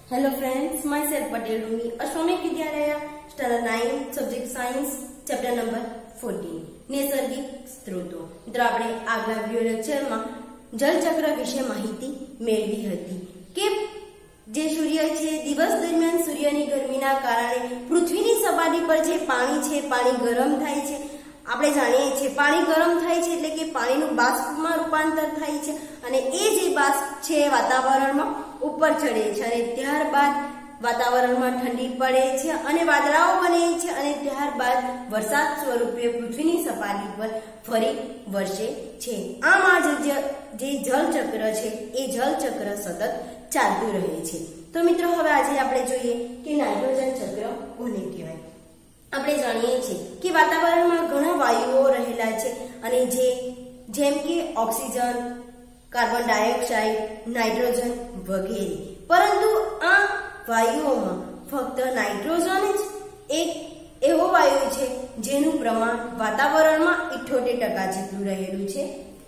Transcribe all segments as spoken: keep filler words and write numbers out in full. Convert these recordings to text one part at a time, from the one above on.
Hello friends, myself Patel Rumi, Ashwamik Vidyalaya, Standard nine, Subject Science, Chapter number fourteen, નૈસર્ગિક સ્ત્રોતો. મિત્રો આપણે આગલા વિડિયો લેક્ચરમાં જળચક્ર વિશે માહિતી મેળવી હતી કે જે સૂર્ય છે દિવસ દરમિયાન સૂર્યની ગરમીના કારણે પૃથ્વીની સપાટી પર જે પાણી છે પાણી ગરમ થાય છે. આપણે જાણીએ છીએ પાણી ગરમ થાય છે એટલે કે પાણીનું બાષ્પમાં રૂપાંતર થાય છે અને એ જે બાષ્પ છે વાતાવરણમાં ઉપર ચડે છે અને ત્યારબાદ વાતાવરણમાં ઠંડી પડે છે અને વાદળાઓ બને છે અને ત્યારબાદ વરસાદ સ્વરૂપે પૃથ્વીની સપાટી પર ફરી વરસે છે. આમ આ જે જળચક્ર છે એ જળચક્ર સતત ચાલતું રહે છે. તો મિત્રો હવે આજે આપણે જોઈએ કે નાઇટ્રોજન ચક્ર કોને કહેવાય. આપણે જાણીએ છીએ કે વાતાવરણમાં ઘણા વાયુઓ રહેલા છે અને જે જેમ કે ઓક્સિજન, કાર્બન ડાયોક્સાઇડ, નાઇટ્રોજન વગેરે. પરંતુ આ વાયુઓમાં ફક્ત નાઇટ્રોજન જ એક એવો વાયુ છે જેનું પ્રમાણ વાતાવરણમાં અઠ્યોતેર ટકા જેટલું રહેલું છે.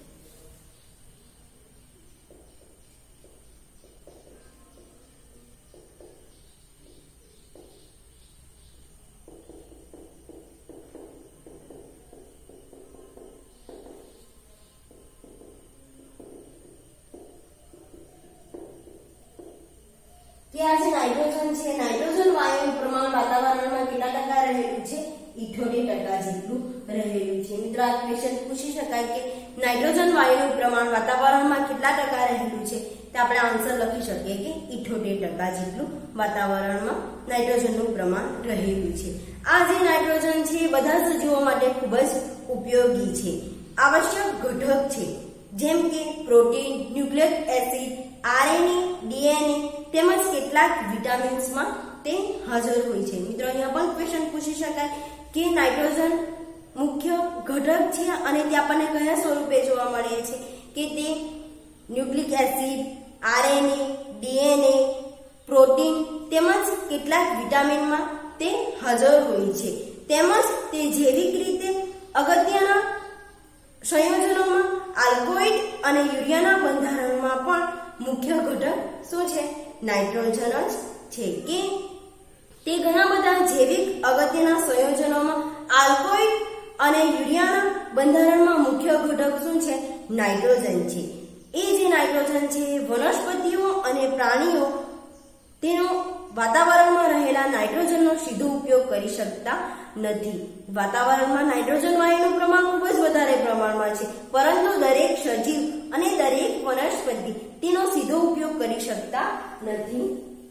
કે આ જે નાઇટ્રોજન છે નાઇટ્રોજન વાયુનું પ્રમાણ વાતાવરણમાં કેટલા ટકા રહેલું છે? અઠ્યોતેર ટકા જેટલું રહેલું છે. મિત્રો આ ક્વેશ્ચન પૂછી શકાય કે નાઇટ્રોજન વાયુનું પ્રમાણ વાતાવરણમાં કેટલા ટકા રહેલું છે? તો આપણે આન્સર લખી શકીએ કે અઠ્યોતેર ટકા જેટલું વાતાવરણમાં નાઇટ્રોજનનું પ્રમાણ રહેલું છે. આ જે નાઇટ્રોજન છે બધા સજીવો માટે ખૂબ જ ઉપયોગી છે, આવશ્યક ઘટક છે. જેમ કે protein, nucleic acid, RNA, DNA તેમજ કેટલાક વિટામિન્સમાં તે હાજર હોય છે. મિત્રો અહીંયા પણ ક્વેશ્ચન પૂછી શકાય કે નાઇટ્રોજન મુખ્ય ઘટક છે અને તે આપણને કયા સ્વરૂપે જોવા મળે છે? કે તે nucleic acid, RNA, DNA, protein તેમજ કેટલાક વિટામિનમાં તે હાજર હોય છે. તેમજ તે જૈવિક રીતે અગત્યના સંયોજનોમાં આલ્કોઇડ અને યુરિયાના બંધારણમાં પણ મુખ્ય ઘટક શું છે? નાઇટ્રોજન જ છે. કે તે ઘણા બધા જૈવિક અગત્યના સંયોજનોમાં આલ્કોઇડ અને યુરિયાના બંધારણમાં મુખ્ય ઘટક શું છે? નાઇટ્રોજન છે. એ જે નાઇટ્રોજન છે વનસ્પતિઓ અને પ્રાણીઓ તેનો વાતાવરણમાં રહેલા નાઇટ્રોજનનો સીધો ઉપયોગ કરી શકતા નથી. વાતાવરણમાં નાઇટ્રોજન વાયુનું પ્રમાણ ખૂબ જ વધારે પ્રમાણમાં છે, પરંતુ દરેક સજીવ અને દરેક વનસ્પતિ તેનો સીધો ઉપયોગ કરી શકતા નથી.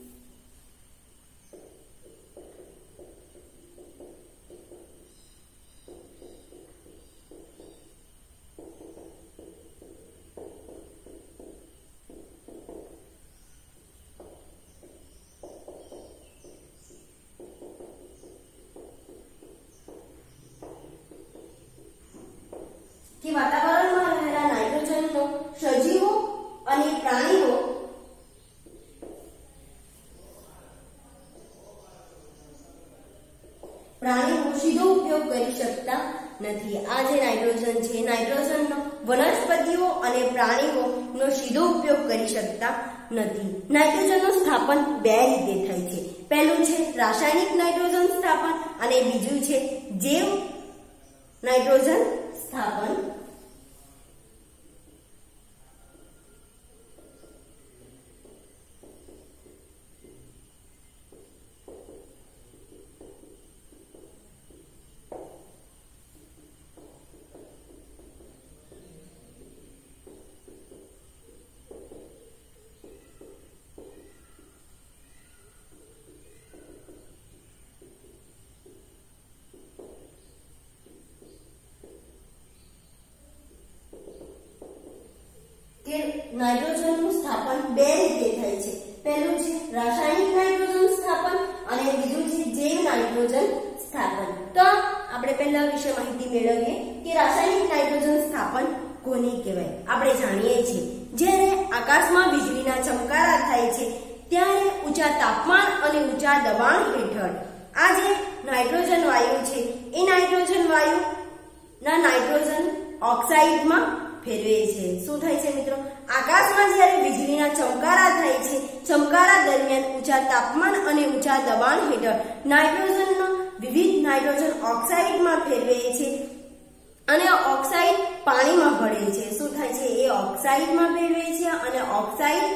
કે વાતાવરણમાં રહેલા નાઇટ્રોજનનો સજીવો અને પ્રાણીઓ પ્રાણીઓ સીધો ઉપયોગ કરી શકતા નથી. આ જે નાઇટ્રોજન છે નાઇટ્રોજનનો વનસ્પતિઓ અને પ્રાણીઓનો સીધો ઉપયોગ કરી શકતા નથી. નાઇટ્રોજનનું સ્થાપન બે રીતે થાય છે. પહેલું છે રાસાયણિક નાઇટ્રોજન સ્થાપન અને બીજું છે જૈવ નાઇટ્રોજન સ્થાપન. કે નાઇટ્રોજનનું સ્થાપન બે રીતે થાય છે. પહેલું છે રાસાયણિક નાઇટ્રોજન સ્થાપન અને બીજું છે જૈવ નાઇટ્રોજન સ્થાપન. તો આપણે પહેલા વિશે માહિતી મેળવીએ કે રાસાયણિક નાઇટ્રોજન સ્થાપન કોને કહેવાય. આપણે જાણીએ છીએ જ્યારે આકાશમાં વીજળીના ચમકારા થાય છે ત્યારે ઊંચા તાપમાન અને ઊંચા દબાણ હેઠળ આ જે નાઇટ્રોજન વાયુ છે એ નાઇટ્રોજન વાયુ ના નાઇટ્રોજન ઓક્સાઇડમાં ફેરવે છે। શું થાય છે મિત્રો? આકાશમાં જ્યારે વીજળીના ચમકારા થાય છે, ચમકારા દરમિયાન ઊંચા તાપમાન અને ઊંચા દબાણ હેઠળ નાઇટ્રોજનનો વિવિધ નાઇટ્રોજન ઓક્સાઇડમાં ફેરવે છે અને ઓક્સાઇડ પાણીમાં ભળે છે। શું થાય છે? એ ઓક્સાઇડમાં ફેરવે છે અને ઓક્સાઇડ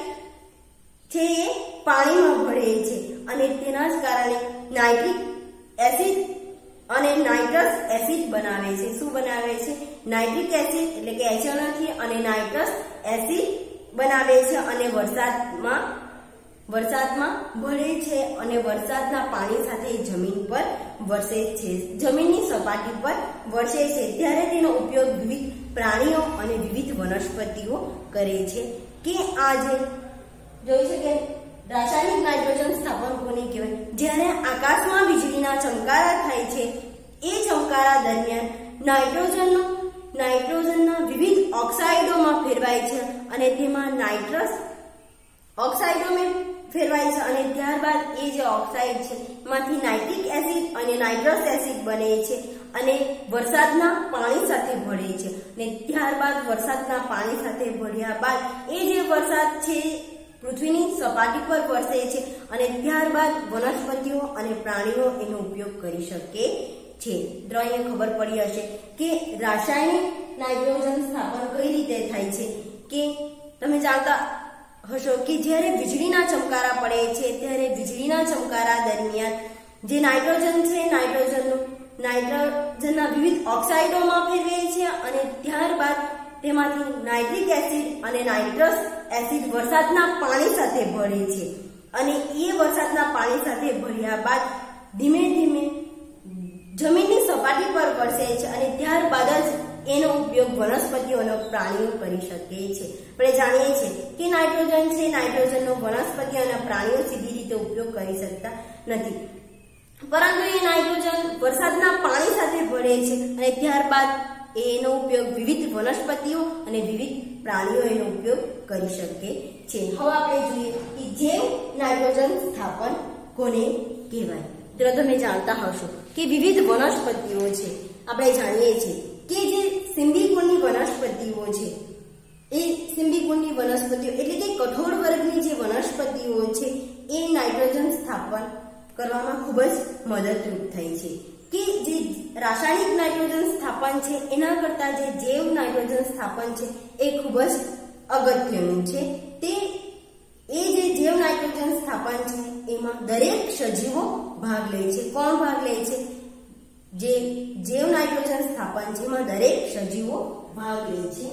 છે એ પાણીમાં ભળે છે અને તેના જ કારણે નાઇટ્રિક એસિડ અને નાઇટ્રસ એસિડ બનાવે છે। શું બનાવે છે? નાઇટ્રિક એસિડ એટલે કે એચ એન ઓ થ્રી અને નાઇટ્રસ એસિડ બનાવે છે અને વરસાદમાં વરસાદમાં ભળે છે અને વરસાદના પાણી સાથે જમીન પર વરસે છે, જમીનની સપાટી પર વરસે છે। ત્યારે તેનો ઉપયોગ વિવિધ પ્રાણીઓ અને વિવિધ વનસ્પતિઓ કરે છે કે આ જે જોઈ છે કે રાસાયણિક નાઇટ્રોજન સ્થાપન કોને કહેવાય? જ્યારે આકાશમાં વીજળીના ચમકારા થાય છે એ ચમકારા દરમિયાન નાઇટ્રોજનનો નાઇટ્રોજનના વિવિધ ઓક્સાઇડોમાં ફેરવાય છે અને તેમાં નાઇટ્રસ ઓક્સાઇડોમાં ફેરવાય છે અને ત્યારબાદ એ જે ઓક્સાઇડ છે એમાંથી નાઇટ્રિક એસિડ અને નાઇટ્રસ એસિડ બને છે અને વરસાદના પાણી સાથે ભળે છે અને ત્યારબાદ વરસાદના પાણી સાથે ભળ્યા બાદ એ જે વરસાદ છે પૃથ્વીની સપાટી પર વરસે છે અને ત્યારબાદ વનસ્પતિઓ અને પ્રાણીઓ એનો ઉપયોગ કરી શકે છે। મિત્રો અહીંયા ખબર પડી હશે કે રાસાયણિક નાઇટ્રોજન સ્થાપન કઈ રીતે થાય છે કે તમે જાણતા હશો કે જ્યારે વીજળીના ચમકારા પડે છે ત્યારે વીજળીના ચમકારા દરમિયાન જે નાઇટ્રોજન છે નાઇટ્રોજનનું નાઇટ્રોજનના વિવિધ ઓક્સાઇડોમાં ફેરવે છે અને ત્યારબાદ તેમાંથી નાઇટ્રિક એસિડ અને નાઇટ્રસ એસિડ વરસાદના પાણી સાથે ભળે છે અને એ વરસાદના પાણી સાથે ભળ્યા બાદ ધીમે ધીમે જમીનની સપાટી પર વરસે છે અને ત્યારબાદ જ એનો ઉપયોગ વનસ્પતિઓ અને પ્રાણીઓ કરી શકે છે। આપણે જાણીએ છીએ કે નાઇટ્રોજન છે નાઇટ્રોજનનો વનસ્પતિ અને પ્રાણીઓ સીધી રીતે ઉપયોગ કરી શકતા નથી, પરંતુ એ નાઇટ્રોજન વરસાદના પાણી સાથે ભળે છે અને ત્યારબાદ એનો ઉપયોગ વિવિધ વનસ્પતિઓ અને વિવિધ પ્રાણીઓ એનો ઉપયોગ કરી શકે છે। હવે આપણે જોઈએ કે જૈવ નાઇટ્રોજન સ્થાપન કોને કહેવાય? તો તમે જાણતા હશો કે વિવિધ વનસ્પતિઓ છે, આપણે જાણીએ છીએ કે જે સિમ્બિકુળની વનસ્પતિઓ છે એ સિમ્બિકુળની વનસ્પતિઓ એટલે કે કઠોળ વર્ગની જે વનસ્પતિઓ છે એ નાઇટ્રોજન સ્થાપન કરવામાં ખૂબ જ મદદરૂપ થાય છે કે જે રાસાયણિક નાઇટ્રોજન સ્થાપન છે એના કરતા જે જૈવ નાઇટ્રોજન સ્થાપન છે એ ખૂબ જ અગત્યનું છે। તે એ જે જૈવ નાઇટ્રોજન સ્થાપન છે એમાં દરેક સજીવો ભાગ લે છે। કોણ ભાગ લે છે? જે જૈવ નાઇટ્રોજન સ્થાપન છે એમાં દરેક સજીવો ભાગ લે છે।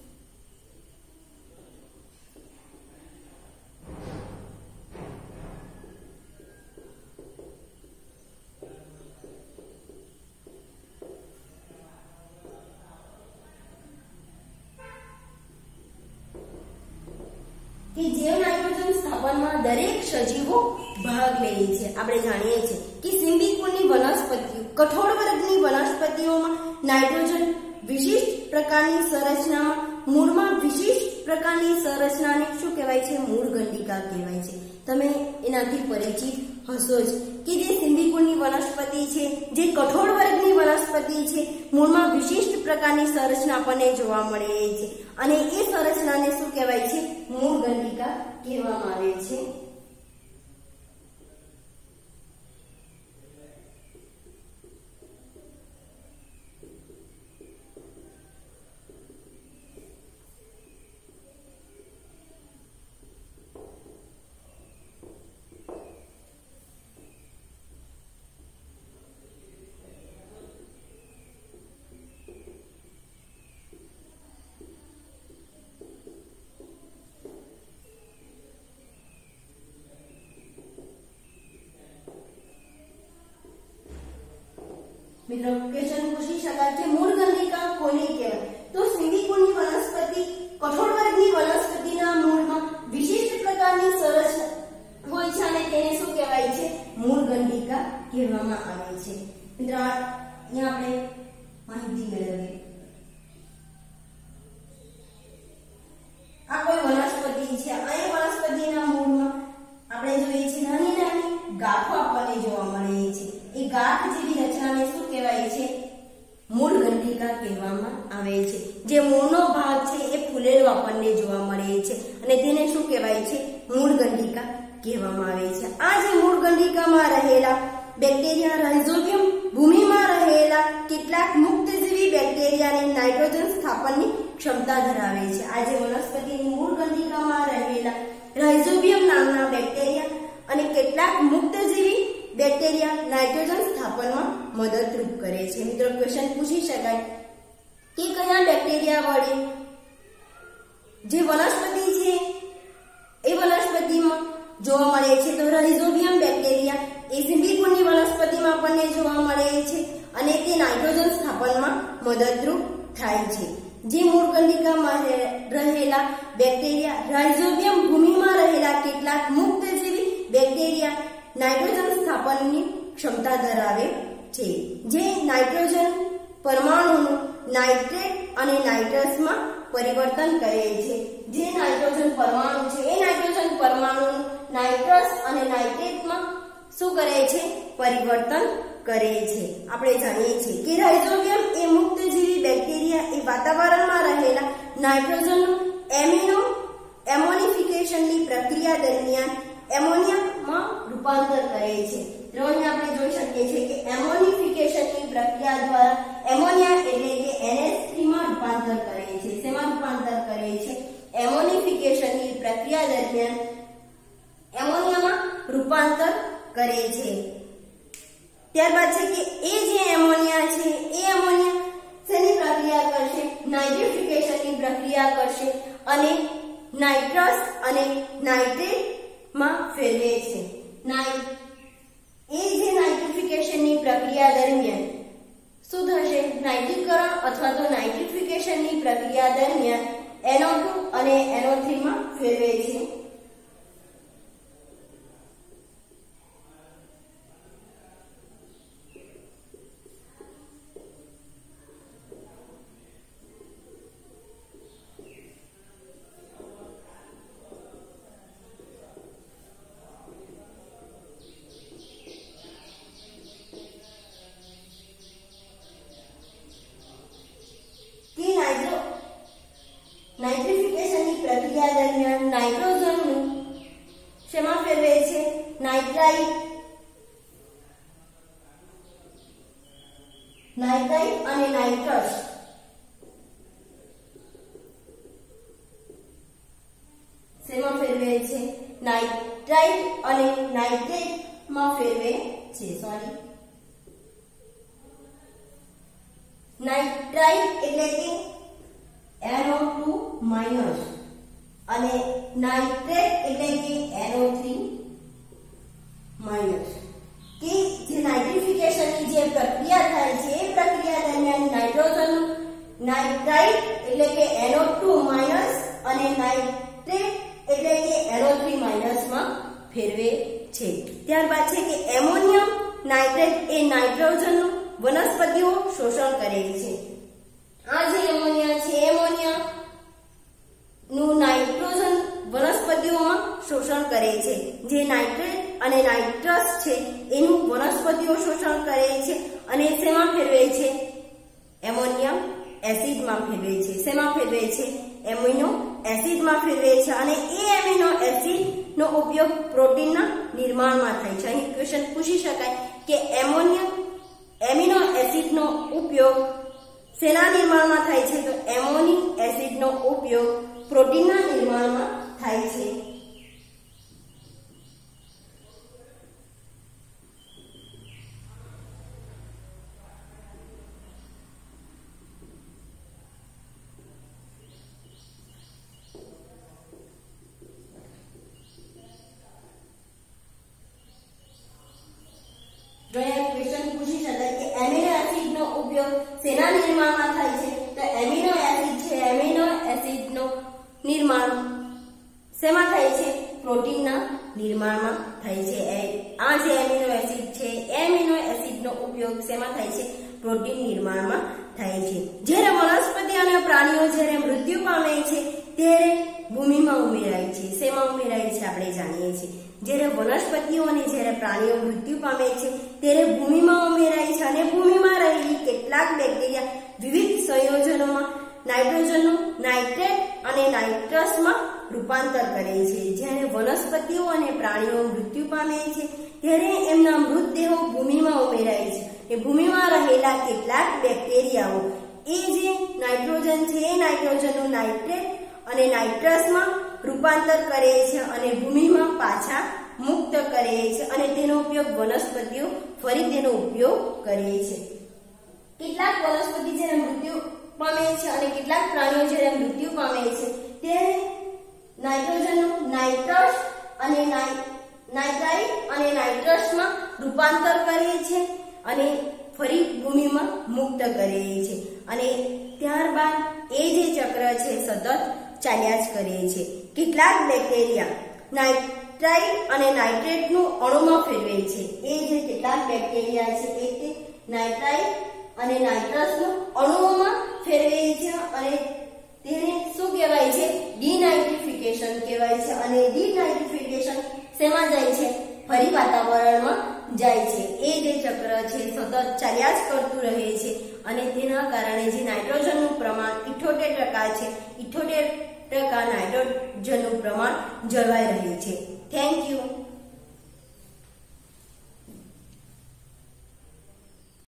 કે જૈવ નાઇટ્રોજન સ્થાપનમાં દરેક સજીવો ભાગ લે છે। આપણે જાણીએ છીએ કે સિમ્બિકુળની વનસ્પતિઓ કઠોળ વર્ગની વનસ્પતિઓમાં નાઇટ્રોજન વિશિષ્ટ પ્રકારની સંરચનામાં મૂળમાં વિશિષ્ટ પ્રકારની સંરચનાને શું કહેવાય છે? મૂળ ગંડિકા કહેવાય છે। તમે એનાથી પરિચિત હશો જ કે જે સિમ્બિકુળની વનસ્પતિ છે જે કઠોળ વર્ગની વનસ્પતિ છે મૂળમાં વિશિષ્ટ પ્રકારની સંરચના આપણને જોવા મળે છે અને એ સંરચનાને શું કહેવાય છે? મૂળ ગંડિકા કહેવામાં આવે છે। મિત્રો ક્વેશ્ચન પૂછી શકાય કે મૂળ ગંડિકા કોને કહેવાય? તો સિમ્બિકુળની વનસ્પતિ કઠોળ વર્ગની વનસ્પતિના મૂળમાં વિશિષ્ટ પ્રકારની સંરચના હોય છે અને તેને શું કહેવાય છે? મૂળ ગંડિકા કહેવામાં આવે છે। મિત્રો અહીંયા આપણે માહિતી મેળવીએ। આ કોઈ વનસ્પતિ છે, અહીં વનસ્પતિના મૂળમાં આપણે જોઈએ છીએ નાની નાની ગાંઠો આપણને જોવા મળે છે। એ ગાંઠ જેવી રચનાને શું કહેવાય છે? મૂળ ગંડિકા કહેવામાં આવે છે। જે મૂળનો ભાગ છે એ ફૂલેલો આપણને જોવા મળે છે અને તેને શું કહેવાય છે? મૂળ ગંડિકા કહેવામાં આવે છે। આ જે મૂળ ગંડિકામાં રહેલા બેક્ટેરિયા રાઇઝોબિયમ ભૂમિમાં રહેલા કેટલાક મુક્તજીવી બેક્ટેરિયાની નાઇટ્રોજન સ્થાપનની ક્ષમતા ધરાવે છે। આ જે વનસ્પતિની મૂળ ગંડિકામાં રહેલા રાઇઝોબિયમ નામના બેક્ટેરિયા અને કેટલાક મુક્તજીવી બેક્ટેરિયા નાઇટ્રોજન સ્થાપનમાં મદદરૂપ કરે છે। મિત્રો ક્વેશ્ચન પૂછી શકાય કે કયા બેક્ટેરિયા વડે જે વનસ્પતિ છે એ વનસ્પતિમાં જોવા મળે છે? તો રાઇઝોબિયમ બેક્ટેરિયા એ સિમ્બિકુળની વનસ્પતિમાં આપણને જોવા મળે છે અને તે નાઇટ્રોજન સ્થાપનમાં મદદરૂપ થાય છે। જે મૂળ ગંડિકામાં રહેલા બેક્ટેરિયા રાઇઝોબિયમ ભૂમિમાં રહેલા કેટલાક મુક્તજીવી બેક્ટેરિયા નાઇટ્રોજન સ્થાપનની ક્ષમતા ધરાવે છે। જે નાઇટ્રોજન પરમાણુનું નાઇટ્રેટ અને નાઇટ્રસમાં પરિવર્તન કરે છે। જે નાઇટ્રોજન પરમાણુ છે એ નાઇટ્રોજન પરમાણુનું નાઇટ્રસ અને નાઇટ્રેટમાં શું કરે છે? પરિવર્તન કરે છે। આપણે જાણીએ છીએ કે રાઇઝોબિયમ એ મુક્તજીવી બેક્ટેરિયા એ વાતાવરણમાં રહેલા નાઇટ્રોજનનું એમિનો એમોનિફિકેશનની પ્રક્રિયા દરમિયાન એમોનિયામાં રૂપાંતર કરે છે। તો અહીં આપણે જોઈ શકીએ છીએ કે એમોનિફિકેશનની પ્રક્રિયા દ્વારા એમોનિયા એટલે કે એન એચ થ્રી માં રૂપાંતર કરે છે। શેમાં રૂપાંતર કરે છે? એમોનિફિકેશનની પ્રક્રિયા દરમિયાન એમોનિયામાં રૂપાંતર કરે છે। ત્યારબાદ છે કે એ જે એમોનિયા છે એ એમોનિયા શેની પ્રક્રિયા કરશે? નાઇટ્રિફિકેશનની પ્રક્રિયા કરશે અને નાઇટ્રસ અને નાઇટ્રેટ માં ફેરવે છે। નાઇ એ જે નાઇટ્રિફિકેશનની પ્રક્રિયા દરમિયાન શું થશે? નાઇટ્રીકરણ અથવા તો નાઇટ્રિફિકેશનની પ્રક્રિયા દરમિયાન એન ઓ ટુ અને એન ઓ થ્રી માં ફેરવે છે। નાઇટ્રિફિકેશનની પ્રક્રિયા દરમિયાન નાઇટ્રોજનનું શેમાં ફેરવે છે? નાઇટ્રાઇટ નાઇટ્રાઇટ અને નાઇટ્રસ શેમાં ફેરવે છે? નાઇટ્રાઇટ અને નાઇટ્રેટ માં ફેરવે છે। સોરી નાઇટ્રાઇટ એટલે કે એન ઓ ટુ માઇનસ અને નાઇટ્રેટ એટલે કે એન ઓ થ્રી માઇનસ કે જે નાઇટ્રિફિકેશનની જે પ્રક્રિયા થાય છે એ પ્રક્રિયા દરમિયાન નાઇટ્રોજન નાઇટ્રાઇટ એટલે કે એન ઓ ટુ માઇનસ અને નાઇટ્રેટ એટલે કે એન ઓ થ્રી માઇનસ માં ફેરવે છે। ત્યારબાદ છે કે એમોનિયમ નાઇટ્રેટ એ નાઇટ્રોજનનું વનસ્પતિઓ શોષણ કરે છે। આ જે એમોનિયા છે એમોનિયા નું નાઇટ્રોજન વનસ્પતિઓમાં શોષણ કરે છે। જે નાઇટ્રેટ અને નાઇટ્રસ છે એનું વનસ્પતિઓ શોષણ કરે છે અને શેમાં ફેરવે છે? એમોનિયમ એસિડમાં ફેરવે છે। શેમાં ફેરવે છે? એમિનો એસિડમાં ફેરવે છે અને એ એમિનો એસિડનો ઉપયોગ પ્રોટીનના નિર્માણમાં થાય છે। અહીં ક્વેશ્ચન પૂછી શકાય કે એમોનિયમ એમિનો એસિડનો ઉપયોગ શેના નિર્માણમાં થાય છે? તો એમોનિક એસિડનો ઉપયોગ પ્રોટીનના નિર્માણમાં થાય છે। જો અહીંયા ક્વેશ્ચન પૂછી શકાય કે એમિનો એસિડનો ઉપયોગ શેના નિર્માણમાં થાય છે? તો એમિનો એસિડ છે એમિનો એસિડનો નિર્માણ શેમાં થાય છે? પ્રોટીનના નિર્માણમાં થાય છે। આ જે એમિનો એસિડ છે એમિનો એસિડનો ઉપયોગ શેમાં થાય છે? પ્રોટીન નિર્માણમાં થાય છે। જ્યારે વનસ્પતિ અને પ્રાણીઓ જ્યારે મૃત્યુ પામે છે ત્યારે ભૂમિમાં ઉમેરાય છે। શેમાં ઉમેરાય છે? આપણે જાણીએ છીએ જ્યારે વનસ્પતિઓ અને જ્યારે પ્રાણીઓ મૃત્યુ પામે છે ત્યારે ભૂમિમાં ઉમેરાય છે અને ભૂમિમાં રહેલી કેટલાક બેક્ટેરિયા વિવિધ સંયોજનોમાં નાઇટ્રોજનનું નાઇટ્રેટ અને નાઇટ્રસમાં રૂપાંતર કરે છે। જ્યારે વનસ્પતિઓ અને પ્રાણીઓ મૃત્યુ પામે છે ત્યારે એમના મૃતદેહો ભૂમિમાં ઉમેરાય છે એ ભૂમિમાં રહેલા કેટલાક બેક્ટેરિયાઓ એ જે નાઇટ્રોજન છે એ નાઇટ્રોજનનું નાઇટ્રેટ અને નાઇટ્રસમાં રૂપાંતર કરે છે અને ભૂમિમાં પાછા મુક્ત કરે છે અને તેનો ઉપયોગ વનસ્પતિઓ ફરી તેનો ઉપયોગ કરે છે। કેટલાક વનસ્પતિ જ્યારે મૃત્યુ પામે છે અને કેટલાક પ્રાણીઓ જ્યારે મૃત્યુ પામે છે ત્યારે નાઇટ્રોજનનું નાઇટ્રસ અને નાઇટ્રાઇટ અને નાઇટ્રસમાં રૂપાંતર કરે છે અને ફરી ભૂમિમાં મુક્ત કરે છે અને ત્યારબાદ એ જે ચક્ર છે સતત ચાલ્યા જ કરે છે। કેટલાક બેક્ટેરિયા નાઇટ્રાઇટ અને નાઇટ્રેટનું અણુમાં ફેરવે છે। એ જે કેટલાક બેક્ટેરિયા છે એ તે નાઇટ્રાઇટ અને નાઇટ્રસનું અણુઓમાં ફેરવે છે અને તેને શું કહેવાય છે? ડિનાઇટ્રિફિકેશન કહેવાય છે। અને ડિનાઇટ્રિફિકેશન શેમાં જાય છે? ફરી વાતાવરણમાં જાય છે। એ જે ચક્ર છે સતત ચાલ્યા જ કરતું રહે છે અને તેના કારણે જે નાઇટ્રોજનનું પ્રમાણ ઇઠ્યોતેર ટકા છે ઇઠ્યોતેર ટકા નાઇટ્રોજનનું પ્રમાણ જળવાઈ રહે છે। Thank you.